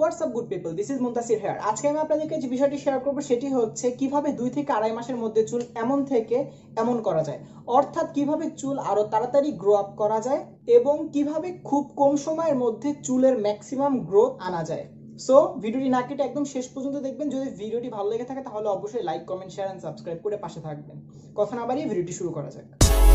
WhatsApp good people, this is Muntasir here. আজকে আমি আপনাদেরকে যে বিষয়টি শেয়ার করবো সেটি হচ্ছে কিভাবে 2 থেকে আড়াই মাসের মধ্যে চুল এমন থেকে এমন করা যায়, অর্থাৎ কিভাবে চুল আরো তাড়াতাড়ি গ্রো আপ করা যায় এবং কিভাবে খুব কম সময়ের মধ্যে চুলের ম্যাক্সিমাম গ্রোথ আনা যায়। সো ভিডিওটি না কেটে একদম শেষ পর্যন্ত দেখবেন। যদি ভিডিওটি ভালো লেগে থাকে তাহলে অবশ্যই like, comment, share and subscribe করে পাশে থাকবেন। কথা না বাড়িয়ে ভিডিওটি শুরু করা যাক।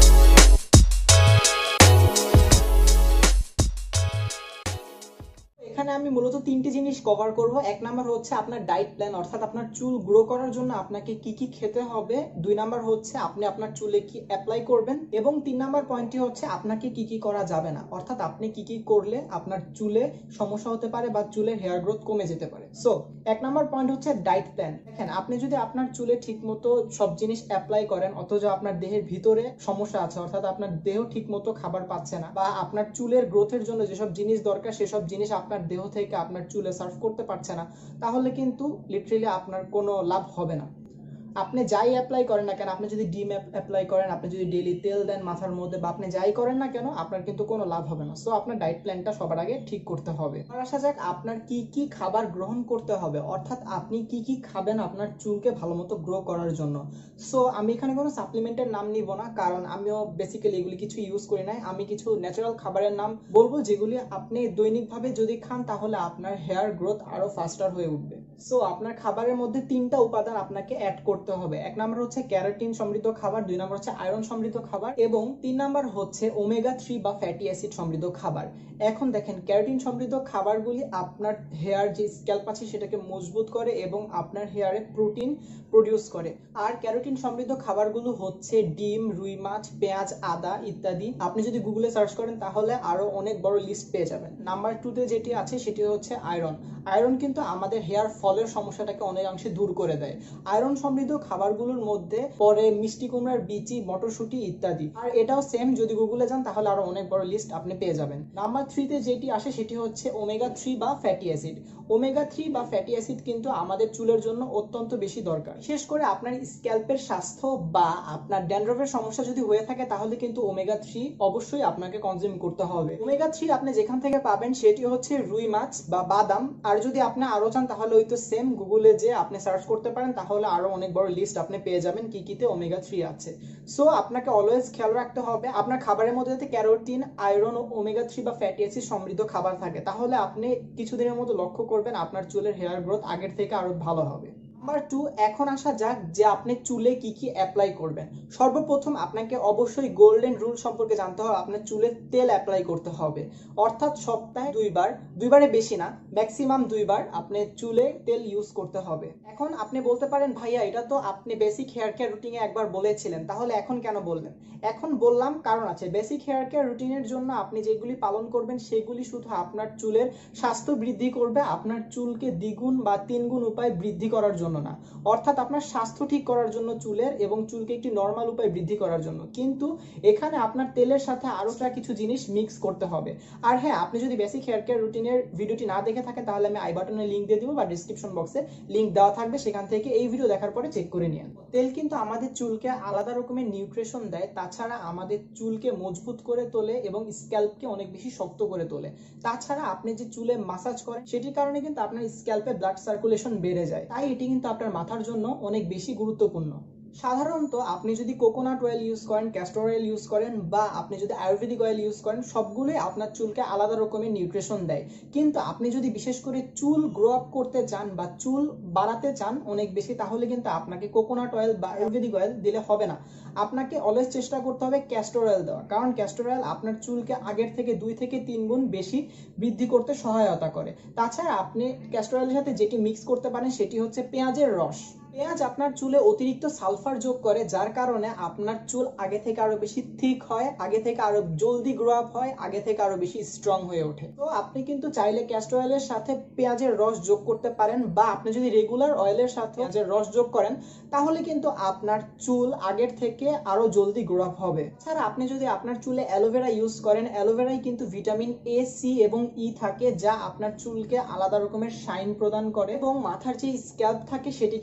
এখানে আমি মূলত তিনটি জিনিস কভার করব। এক নাম্বার হচ্ছে আপনার ডায়েট প্ল্যান, অর্থাৎ আপনার চুল গ্রো করার জন্য আপনাকে কি কি খেতে হবে। 2 নাম্বার হচ্ছে আপনি আপনার চুলে কি অ্যাপ্লাই করবেন, এবং 3 নাম্বার পয়েন্টটি হচ্ছে আপনাকে কি কি করা যাবে না, অর্থাৎ আপনি কি কি করলে আপনার চুলে সমস্যা হতে পারে বা চুলের হেয়ার গ্রোথ কমে যেতে পারে। সো 1 নাম্বার পয়েন্ট হচ্ছে ডায়েট প্ল্যান। দেখেন, আপনি যদি আপনার চুলে ঠিকমতো সব জিনিস অ্যাপ্লাই করেন অথচ আপনার দেহের ভিতরে সমস্যা আছে, অর্থাৎ আপনার দেহ ঠিকমতো খাবার পাচ্ছে না বা আপনার চুলের গ্রোথের জন্য যেসব জিনিস দরকার সেসব জিনিস আপনার দেহ থেকে আপনার চুলে সার্ভ করতে পারছে না, তাহলে কিন্তু লিটারালি আপনার কোনো লাভ হবে না। আপনি যাই অ্যাপ্লাই করেন না কেন, আপনি যদি ডিম অ্যাপ্লাই করেন, আপনি যদি ডেইলি তেল দেন মাথার মধ্যে, বা আপনি যাই করেন না কেন, আপনার কিন্তু কোনো লাভ হবে না। সো আপনার ডায়েট প্ল্যানটা সবার আগে ঠিক করতে হবে। আর আসা যাক আপনার কি কি খাবার গ্রহণ করতে হবে, অর্থাৎ আপনি কি কি খাবেন আপনার চুলকে ভালো মতো গ্রো করার জন্য। সো আমি এখানে কোনো সাপ্লিমেন্টের নাম নিব না, কারণ আমিও বেসিক্যালি এগুলি কিছু ইউজ করি নাই। আমি কিছু ন্যাচারাল খাবারের নাম বলবো যেগুলি আপনি দৈনিকভাবে যদি খান তাহলে আপনার হেয়ার গ্রোথ আরো ফাস্টার হয়ে উঠবে। সো আপনার খাবারের মধ্যে 3টা উপাদান আপনাকে অ্যাড করতে হবে। 1 নাম্বার হচ্ছে ক্যারোটিন সমৃদ্ধ খাবার, 2 নাম্বার হচ্ছে আয়রন সমৃদ্ধ খাবার, এবং 3 নাম্বার হচ্ছে ওমেগা 3 বা ফ্যাটি অ্যাসিড সমৃদ্ধ খাবার। এখন দেখেন, ক্যারোটিন সমৃদ্ধ খাবারগুলি আপনার হেয়ার যে স্ক্যাল্প আছে সেটাকে মজবুত করে এবং আপনার হেয়ারে প্রোটিন প্রডিউস করে। আর ক্যারোটিন সমৃদ্ধ খাবারগুলো হচ্ছে ডিম, রুই মাছ, পেঁয়াজ, আদা ইত্যাদি। আপনি যদি গুগলে সার্চ করেন তাহলে আরো অনেক বড় লিস্ট পেয়ে যাবেন। নাম্বার 2তে যেটি আছে সেটি হচ্ছে আয়রন। আয়রন কিন্তু আমাদের হেয়ার ফলের সমস্যাটাকে অনেকাংশে দূর করে দেয়। আয়রন সমৃদ্ধ খাবারগুলোর মধ্যে পরে মিষ্টি কুমড়ার বিচি, মটরশুঁটি ইত্যাদি। আর এটাও সেম, যদি গুগলে যান তাহলে আরো অনেক বড় লিস্ট আপনি পেয়ে যাবেন। নাম্বার 3তে যেটি আসে সেটি হচ্ছে ওমেগা 3 বা ফ্যাটি অ্যাসিড। ওমেগা 3 বা ফ্যাটি অ্যাসিড কিন্তু আমাদের চুলের জন্য অত্যন্ত বেশি দরকার। বিশেষ করে আপনার স্ক্যাল্পের স্বাস্থ্য বা আপনার ড্যান্ড্রফের সমস্যা যদি হয়ে থাকে তাহলে কিন্তু ওমেগা 3 অবশ্যই আপনাকে কনজিউম করতে হবে। ওমেগা 3 আপনি যেখান থেকে পাবেন সেটি হচ্ছে রুই মাছ বা বাদাম। আর যদি আপনি আরো চান তাহলে ওই তো সেম, গুগলে যে আপনি সার্চ করতে পারেন তাহলে আরো অনেক বড় লিস্ট আপনি পেয়ে যাবেন কি কিতে ওমেগা 3 আছে। সো আপনাকে অলওয়েজ খেয়াল রাখতে হবে আপনার খাবারের মধ্যে যাতে ক্যারোটিন, আয়রন ও ওমেগা 3 বা ফ্যাটি অ্যাসিড সমৃদ্ধ খাবার থাকে, তাহলে আপনি কিছুদিনের মতো লক্ষ্য করবেন আপনার চুলের হেয়ার গ্রোথ আগের থেকে আরো ভালো হবে। নাম্বার 2, এখন আসা যাক যে আপনি চুলে কি কি অ্যাপ্লাই করবেন। সর্বপ্রথম আপনাকে অবশ্যই গোল্ডেন রুল সম্পর্কে জানতে হবে। আপনার চুলে তেল অ্যাপ্লাই করতে হবে, অর্থাৎ সপ্তাহে 2বার, 2বারে বেশি না, ম্যাক্সিমাম 2বার আপনি চুলে তেল ইউজ করতে হবে। এখন আপনি বলতে পারেন, ভাইয়া এটা তো আপনি বেসিক হেয়ার কেয়ার রুটিনে একবার বলেছিলেন, তাহলে এখন কেন বললেন? এখন বললাম কারণ আছে। বেসিক হেয়ার কেয়ার রুটিনের জন্য আপনি যেগুলি পালন করবেন সেগুলি শুধু আপনার চুলের স্বাস্থ্য বৃদ্ধি করবে, আপনার চুলকে দ্বিগুণ বা 3 গুণ উপায় বৃদ্ধি করার জন্য না। অর্থাৎ আপনার স্বাস্থ্য ঠিক করার জন্য চুলের, এবং চুলকে একটি নরমাল উপায় বৃদ্ধি করার জন্য। কিন্তু এখানে আপনার তেলের সাথে আরো কিছু জিনিস মিক্স করতে হবে। আর হ্যাঁ, আপনি যদি বেসিক হেয়ার কেয়ার রুটিনের ভিডিওটি না দেখে থাকেন তাহলে আমি আই বাটনে লিংক দিয়ে দিব বা ডেসক্রিপশন বক্সে লিংক দেওয়া থাকবে, সেখান থেকে এই ভিডিও দেখার পরে চেক করে নিন। তেল কিন্তু আমাদের চুলকে আলাদা রকমের নিউট্রিশন দেয়, তাছাড়া আমাদের চুলকে মজবুত করে তোলে এবং স্ক্যাল্পকে অনেক বেশি শক্ত করে তোলে। তাছাড়া আপনি যে চুলে মাসাজ করেন সেটির কারণে কিন্তু আপনার স্ক্যাল্পে ব্লাড সার্কুলেশন বেড়ে যায়, তাই এটি কিন্তু আপনার মাথার জন্য অনেক বেশি গুরুত্বপূর্ণ। সাধারণত আপনি যদি কোকোনাট অয়েল ইউজ করেন, ক্যাস্টর অয়েল ইউজ করেন, বা আপনি যদি আয়ুর্বেদিক অয়েল ইউজ করেন, সবগুলোই আপনার চুলকে আলাদা রকমের নিউট্রিশন দেয়। কিন্তু আপনি যদি বিশেষ করে চুল গ্রো আপ করতে চান বা চুল বাড়াতে চান অনেক বেশি, তাহলে কিন্তু আপনাকে কোকোনাট অয়েল বা আয়ুর্বেদিক অয়েল দিলে হবে না। আপনাকে অলওয়েজ চেষ্টা করতে হবে ক্যাস্টর অয়েল দেওয়া, কারণ ক্যাস্টর অয়েল আপনার চুলকে আগের থেকে 2 থেকে 3 গুণ বেশি বৃদ্ধি করতে সহায়তা করে। তাছাড়া আপনি ক্যাস্টর অয়েলের সাথে যেটি মিক্স করতে পারেন সেটি হচ্ছে পেঁয়াজের রস। পেঁয়াজ আপনার চুলে অতিরিক্ত সালফার যোগ করে, যার কারণে আপনার চুল আগে থেকে আরো বেশি থিক হয়, আগে থেকে আরো জলদি গ্রো আপ হয়, আগে থেকে আরো বেশি স্ট্রং হয়ে ওঠে। তো আপনি কিন্তু চাইলে ক্যাস্টর অয়েলের সাথে পেঁয়াজের রস যোগ করতে পারেন, বা আপনি যদি রেগুলার অয়েলের সাথে পেঁয়াজের রস যোগ করেন তাহলে কিন্তু আপনার চুল আগের থেকে আরো জলদি গ্রো আপ হবে। ছাড়া আপনি যদি আপনার চুলে অ্যালোভেরা ইউজ করেন, অ্যালোভেরায় কিন্তু ভিটামিন এ, সি এবং ই থাকে, যা আপনার চুলকে আলাদা রকমের শাইন প্রদান করে এবং মাথার যে স্ক্যাল্প থাকে সেটিকে কিন্তু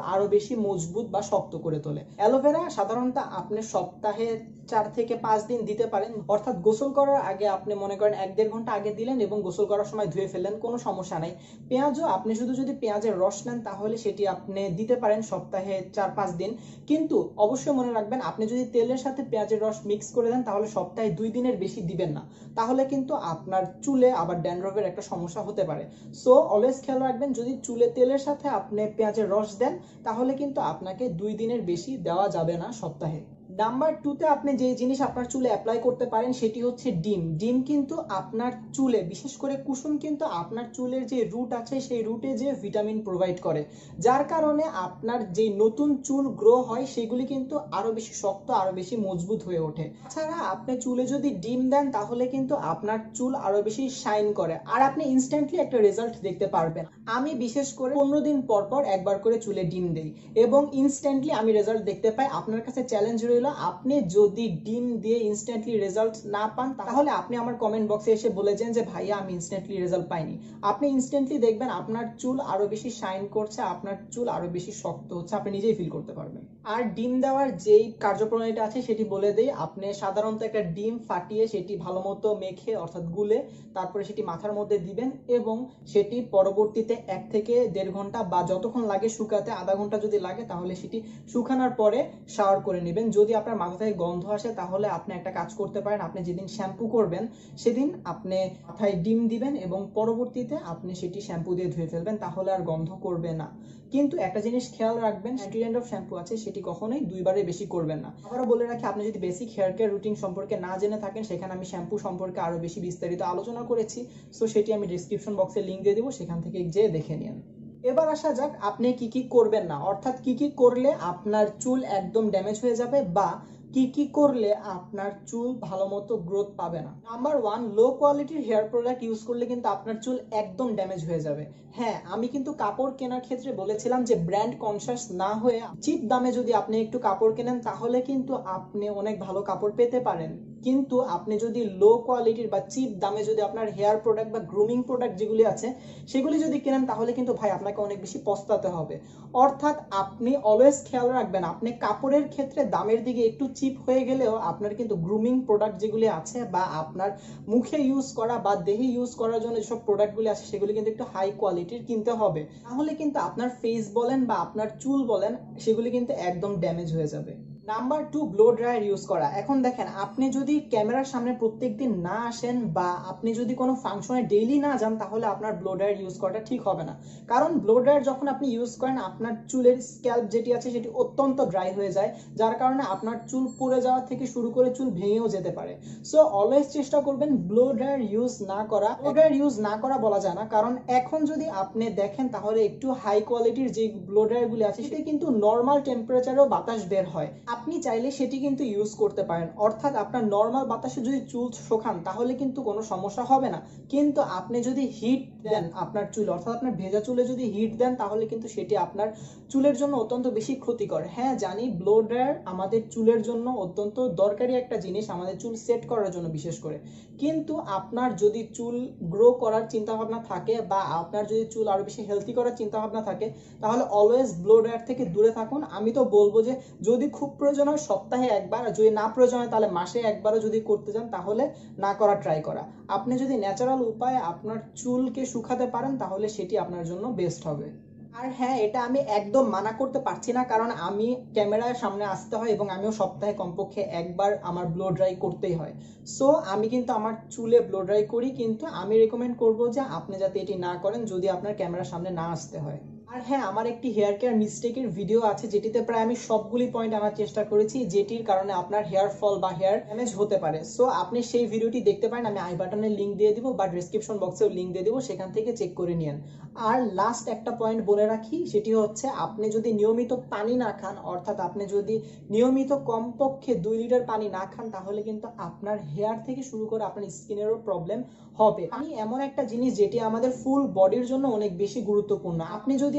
আরো বেশি মজবুত বা শক্ত করে তোলে। অ্যালোভেরা সাধারণত আপনি সপ্তাহে 4 থেকে 5 দিন দিতে পারেন, অর্থাৎ গোসল করার আগে আপনি মনে করেন 1-1.5 ঘন্টা আগে দিলেন এবং গোসল করার সময় ধুয়ে ফেললেন, কোনো সমস্যা নাই। পেঁয়াজও আপনি শুধু যদি পেঁয়াজের রস নেন তাহলে সেটি আপনি দিতে পারেন সপ্তাহে 4-5 দিন, কিন্তু অবশ্যই মনে রাখবেন আপনি যদি তেলের সাথে পেঁয়াজের রস মিক্স করে দেন তাহলে সপ্তাহে 2 দিনের বেশি দিবেন না, তাহলে কিন্তু আপনার চুলে আবার ড্যান্ড্রফের একটা সমস্যা হতে পারে। সো অলওয়েজ খেয়াল রাখবেন, যদি চুলে তেলের সাথে আপনি পেঁয়াজের রস দেন তাহলে কিন্তু আপনাকে 2 দিনের বেশি দেওয়া যাবে না সপ্তাহে। নাম্বার 2তে আপনি যে জিনিস আপনার চুলে অ্যাপ্লাই করতে পারেন সেটি হচ্ছে ডিম। ডিম কিন্তু আপনার চুলে, বিশেষ করে কুসুম কিন্তু আপনার চুলের যে রুট আছে সেই রুটে যে ভিটামিন প্রোভাইড করে, যার কারণে আপনার যে নতুন চুল গ্রো হয় সেগুলি কিন্তু আরো বেশি শক্ত, আরো বেশি মজবুত হয়ে ওঠে। তাছাড়া আপনি চুলে যদি ডিম দেন তাহলে কিন্তু আপনার চুল আরো বেশি শাইন করে আর আপনি ইনস্ট্যান্টলি একটা রেজাল্ট দেখতে পারবেন। আমি বিশেষ করে 15 দিন পর পর একবার করে চুলে ডিম দেই এবং ইনস্ট্যান্টলি আমি রেজাল্ট দেখতে পাই। আপনার কাছে চ্যালেঞ্জ রইল, আপনি যদি ডিম দিয়ে ইনস্ট্যান্টলি রেজাল্ট না পান তাহলে আপনি আমার কমেন্ট বক্সে এসে বলে যান যে ভাইয়া আমি ইনস্ট্যান্টলি রেজাল্ট পাইনি। আপনি ইনস্ট্যান্টলি দেখবেন আপনার চুল আরো বেশি শাইন করছে, আপনার চুল আরো বেশি শক্ত হচ্ছে, আপনি নিজেই ফিল করতে পারবেন। আর ডিম দেওয়ার যেই কার্যপ্রণালীটা আছে সেটি বলে দেই। আপনি সাধারণত একটা ডিম ফাটিয়ে সেটি ভালো মতো মেখে অর্থাৎ গুলে তারপরে সেটি মাথার মধ্যে দিবেন এবং সেটি পরবর্তীতে 1 থেকে 1.5 ঘন্টা বা যতক্ষণ লাগে শুকাতে, আধা ঘন্টা যদি লাগে তাহলে সেটি শুকানোর পরে শাওয়ার করে নেবেন। যদি আপনার মাথা থেকে গন্ধ আসে তাহলে আপনি একটা কাজ করতে পারেন, আপনি যেদিন শ্যাম্পু করবেন সেদিন আপনি মাথায় ডিম দিবেন এবং পরবর্তীতে আপনি সেটি শ্যাম্পু দিয়ে ধুয়ে ফেলবেন, তাহলে আর গন্ধ করবে না। কিন্তু একটা জিনিস খেয়াল রাখবেন, অ্যান্টি ড্যান্ড্রফ শ্যাম্পু আছে সেটি কখনোই 2 বারের বেশি করবেন না। আবারও বলে রাখি, আপনি যদি বেসিক হেয়ার কেয়ার রুটিন সম্পর্কে না জেনে থাকেন সেখানে আমি শ্যাম্পু সম্পর্কে আরো বেশি বিস্তারিত আলোচনা করেছি, সো সেটি আমি ডেসক্রিপশন বক্সে লিংক দিয়ে দেবো, সেখান থেকে যেয়ে দেখে নিন। এবার আসা যাক আপনি কি কি করবেন না, অর্থাৎ কি কি করলে আপনার চুল একদম ড্যামেজ হয়ে যাবে বা কি কি করলে আপনার চুল ভালো মতো গ্রোথ পাবে না। নাম্বার 1, লো কোয়ালিটির হেয়ার প্রোডাক্ট ইউজ করলে কিন্তু আপনার চুল একদম ড্যামেজ হয়ে যাবে। হ্যাঁ, আমি কিন্তু কাপড় কেনার ক্ষেত্রে বলেছিলাম যে ব্র্যান্ড কনসিয়াস না হয়ে চিপ দামে যদি আপনি একটু কাপড় কেনেন তাহলে কিন্তু আপনি অনেক ভালো কাপড় পেতে পারেন, কিন্তু আপনি যদি লো কোয়ালিটির বা চিপ দামে যদি আপনার হেয়ার প্রোডাক্ট বা গ্রুমিং প্রোডাক্ট যেগুলি আছে সেগুলি যদি কেনেন তাহলে কিন্তু ভাই আপনাকে অনেক বেশি পস্তাতে হবে। অর্থাৎ আপনি অলওয়েজ খেয়াল রাখবেন, আপনি কাপড়ের ক্ষেত্রে দামের দিকে একটু চিপ হয়ে গেলেও আপনার কিন্তু গ্রুমিং প্রোডাক্ট যেগুলি আছে বা আপনার মুখে ইউজ করা বা দেহে ইউজ করার জন্য যেসব প্রোডাক্টগুলি আছে সেগুলি কিন্তু একটু হাই কোয়ালিটির কিনতে হবে, তাহলে কিন্তু আপনার ফেস বলেন বা আপনার চুল বলেন সেগুলি কিন্তু একদম ড্যামেজ হয়ে যাবে। নাম্বার 2, ব্লো ড্রায়ার ইউজ করা। এখন দেখেন, আপনি যদি ক্যামেরার সামনে প্রত্যেকদিন না আসেন বা আপনি যদি কোনো ফাংশনে ডেইলি না যান তাহলে আপনার ব্লো ড্রায়ার ইউজ করাটা ঠিক হবে না, কারণ ব্লো ড্রায়ার যখন আপনি ইউজ করেন আপনার চুলের স্ক্যাল্প যেটি আছে সেটি অত্যন্ত ড্রাই হয়ে যায়, যার কারণে আপনার চুল পুড়ে যাওয়া থেকে শুরু করে চুল ভেঙেও যেতে পারে। সো অলওয়েজ চেষ্টা করবেন ব্লো ড্রায়ার ইউজ না করা। ব্লো ড্রায়ার ইউজ না করা বলা যায় না, কারণ এখন যদি আপনি দেখেন তাহলে একটু হাই কোয়ালিটির যে ব্লো ড্রায়ারগুলি আছে সেটা কিন্তু নর্মাল টেম্পারেচারেও বাতাস বের হয়, আপনি চাইলে সেটি কিন্তু ইউজ করতে পারেন। অর্থাৎ আপনার নর্মাল বাতাসে যদি চুল শোকান তাহলে কিন্তু কোনো সমস্যা হবে না, কিন্তু আপনি যদি হিট দেন আপনার চুল, অর্থাৎ আপনার ভেজা চুলে যদি হিট দেন তাহলে কিন্তু সেটি আপনার চুলের জন্য অত্যন্ত বেশি ক্ষতিকর। হ্যাঁ জানি, ব্লো ড্রায়ার আমাদের চুলের জন্য অত্যন্ত দরকারি একটা জিনিস, আমাদের চুল সেট করার জন্য বিশেষ করে, কিন্তু আপনার যদি চুল গ্রো করার চিন্তা ভাবনা থাকে বা আপনার যদি চুল আরো বেশি হেলদি করার চিন্তা ভাবনা থাকে তাহলে অলওয়েজ ব্লো ড্রায়ার থেকে দূরে থাকুন। আমি তো বলবো যে যদি খুব প্রয়োজন হয় সপ্তাহে একবার, যদি না প্রয়োজন হয় তাহলে মাসে একবারও যদি করতে চান তাহলে না করা ট্রাই করা। আপনি যদি ন্যাচারাল উপায়ে আপনার চুলকে শুকাতে পারেন তাহলে সেটি আপনার জন্য বেস্ট হবে। আর হ্যাঁ, এটা আমি একদম মানা করতে পারছি না, কারণ আমি ক্যামেরার সামনে আসতে হয় এবং আমিও সপ্তাহে কমপক্ষে একবার আমার ব্লো ড্রাই করতেই হয়। সো আমি কিন্তু আমার চুলে ব্লো ড্রাই করি, কিন্তু আমি রেকমেন্ড করব যে আপনি যাতে এটি না করেন যদি আপনার ক্যামেরার সামনে না আসতে হয়। আর হ্যাঁ, আমার একটি হেয়ার কেয়ার মিস্টেকের ভিডিও আছে যেটিতে প্রায় আমি সবগুলি পয়েন্ট আনার চেষ্টা করেছি যেটির কারণে আপনার হেয়ার ফল বা হেয়ার ড্যামেজ হতে পারে। সো আপনি সেই ভিডিওটি দেখতে পারেন, আমি আই বাটনে লিংক দিয়ে দিব বা ডেসক্রিপশন বক্সেও লিংক দিয়ে দিব, সেখান থেকে চেক করে নিন। আর লাস্ট একটা পয়েন্ট বলে রাখি, সেটি হচ্ছে আপনি যদি নিয়মিত পানি না খান, অর্থাৎ আপনি যদি নিয়মিত কমপক্ষে 2 লিটার পানি না খান তাহলে কিন্তু আপনার হেয়ার থেকে শুরু করে আপনার স্কিনেরও প্রবলেম হবে। পানি এমন একটা জিনিস যেটি আমাদের ফুল বডির জন্য অনেক বেশি গুরুত্বপূর্ণ। আপনি যদি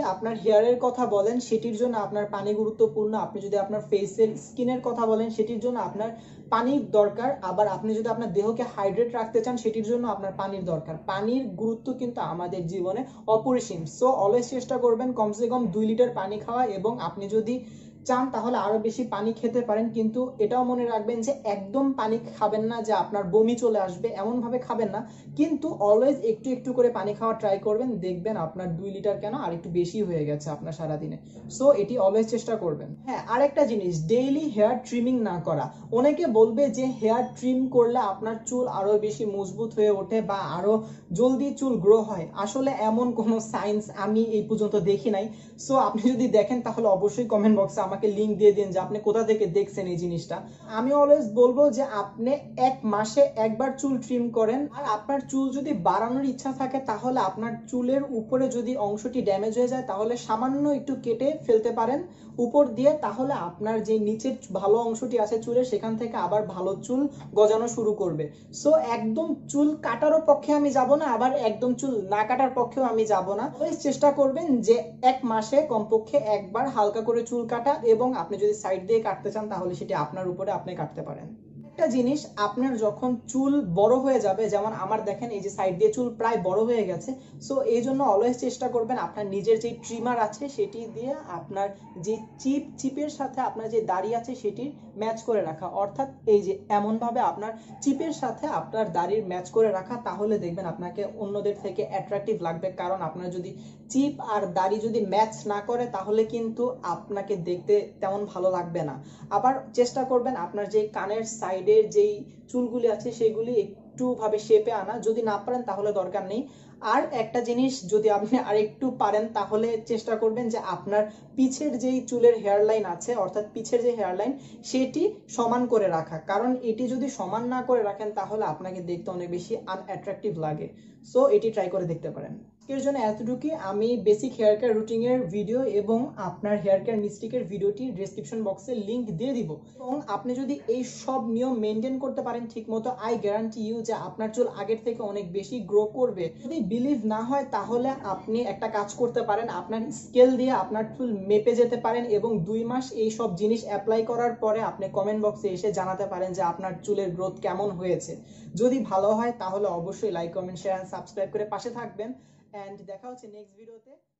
আপনার হেয়ারের কথা বলেন সেটির জন্য আপনার পানি গুরুত্বপূর্ণ, আপনি যদি আপনার ফেসের স্কিনের কথা বলেন সেটির জন্য আপনার পানির দরকার, আবার আপনি যদি আপনার দেহকে হাইড্রেট রাখতে চান সেটির জন্য আপনার পানির দরকার। পানির গুরুত্ব কিন্তু আমাদের জীবনে অপরিসীম। সো অলওয়েজ চেষ্টা করবেন কমসে কম 2 লিটার পানি খাওয়া, এবং আপনি যদি চান তাহলে আরো বেশি পানি খেতে পারেন, কিন্তু এটাও মনে রাখবেন যে একদম পানি খাবেন না যে আপনার বমি চলে আসবে, এমন ভাবে খাবেন না, কিন্তু অলওয়েজ একটু একটু করে পানি খাওয়া ট্রাই করবেন, দেখবেন আপনার 2 লিটার কেন আর একটু বেশি হয়ে গেছে আপনার সারাদিনে। সো এটি অলওয়েজ চেষ্টা করবেন। হ্যাঁ, আরেকটা জিনিস, ডেইলি হেয়ার ট্রিমিং না করা। অনেকে বলবে যে হেয়ার ট্রিম করলে আপনার চুল আরো বেশি মজবুত হয়ে ওঠে বা আরো জলদি চুল গ্রো হয়। আসলে এমন কোনো সায়েন্স আমি এই পর্যন্ত দেখি নাই। সো আপনি যদি দেখেন তাহলে অবশ্যই কমেন্ট বক্সে আমাকে লিংক দিয়ে দিন যে আপনি কোথা থেকে দেখছেন এই জিনিসটা। আমি অলওয়েজ বলবো যে আপনি 1 মাসে একবার চুল ট্রিম করেন। আর আপনার চুল যদি বাড়ানোর ইচ্ছা থাকে তাহলে আপনার চুলের উপরে যদি অংশটি ড্যামেজ হয়ে যায় তাহলে সামান্য একটু কেটে ফেলতে পারেন উপর দিয়ে, তাহলে আপনার যে নিচের ভালো অংশটি আছে চুলের সেখান থেকে আবার ভালো চুল গজানো শুরু করবে। সো একদম চুল কাটারও পক্ষে আমি যাব না, আবার একদম চুল না কাটার পক্ষেও আমি যাব না। চেষ্টা করবেন যে 1 মাসে কমপক্ষে একবার হালকা করে চুল কাটা, এবং আপনি যদি সাইড দিয়ে কাটতে চান তাহলে সেটি আপনার উপরে আপনি কাটতে পারেন। একটা জিনিস, আপনার যখন চুল বড় হয়ে যাবে, যেমন আমার দেখেন এই যে সাইড দিয়ে চুল প্রায় বড় হয়ে গেছে, সো এই জন্য অলওয়েজ চেষ্টা করবেন আপনার নিজের যে ট্রিমার আছে সেটি দিয়ে আপনার যে চিপের সাথে আপনার যে দাড়ি আছে সেটির ম্যাচ করে রাখা, অর্থাৎ এই যে এমন ভাবে আপনার চিপের সাথে আপনার দাড়ির ম্যাচ করে রাখা, তাহলে দেখবেন আপনাকে অন্যদের থেকে অ্যাট্রাকটিভ লাগবে। কারণ আপনার যদি চিপ আর দাড়ি যদি ম্যাচ না করে তাহলে কিন্তু আপনাকে দেখতে তেমন ভালো লাগবে না। আবার চেষ্টা করবেন আপনার যে কানের সাইডের যেই চুলগুলি আছে সেগুলি একটু ভাবে শেপে আনা, যদি না পারেন তাহলে দরকার নেই। আর একটা জিনিস, যদি আপনি আর একটু পারেন তাহলে চেষ্টা করবেন যে আপনার পিছের যেই চুলের হেয়ার লাইন আছে, অর্থাৎ পিছের যে হেয়ার লাইন সেটি সমান করে রাখা, কারণ এটি যদি সমান না করে রাখেন তাহলে আপনাকে দেখতে অনেক বেশি আনঅ্যাট্রাকটিভ লাগে। সো এটি ট্রাই করে দেখতে পারেন। এর জন্য এতটুকুই। আমি বেসিক হেয়ার কেয়ার রুটিন এর ভিডিও এবং আপনার হেয়ার কেয়ার মিস্টেকের ভিডিওটি ডেসক্রিপশন বক্সে লিংক দিয়ে দিব, এবং আপনি যদি এই সব নিয়ম মেনটেন করতে পারেন ঠিকমতো, আই গ্যারান্টি ইউ যে আপনার চুল আগের থেকে অনেক বেশি গ্রো করবে। যদি বিলিভ না হয় তাহলে আপনি একটা কাজ করতে পারেন, আপনার স্কেল দিয়ে আপনার চুল মেপে যেতে পারেন, এবং 2 মাস এই সব জিনিস অ্যাপ্লাই করার পরে আপনি কমেন্ট বক্সে এসে জানাতে পারেন যে আপনার চুলের গ্রোথ কেমন হয়েছে। যদি ভালো হয় তাহলে অবশ্যই like, comment, share and subscribe করে পাশে থাকবেন। এন্ড দেখা হচ্ছে নেক্সট ভিডিওতে।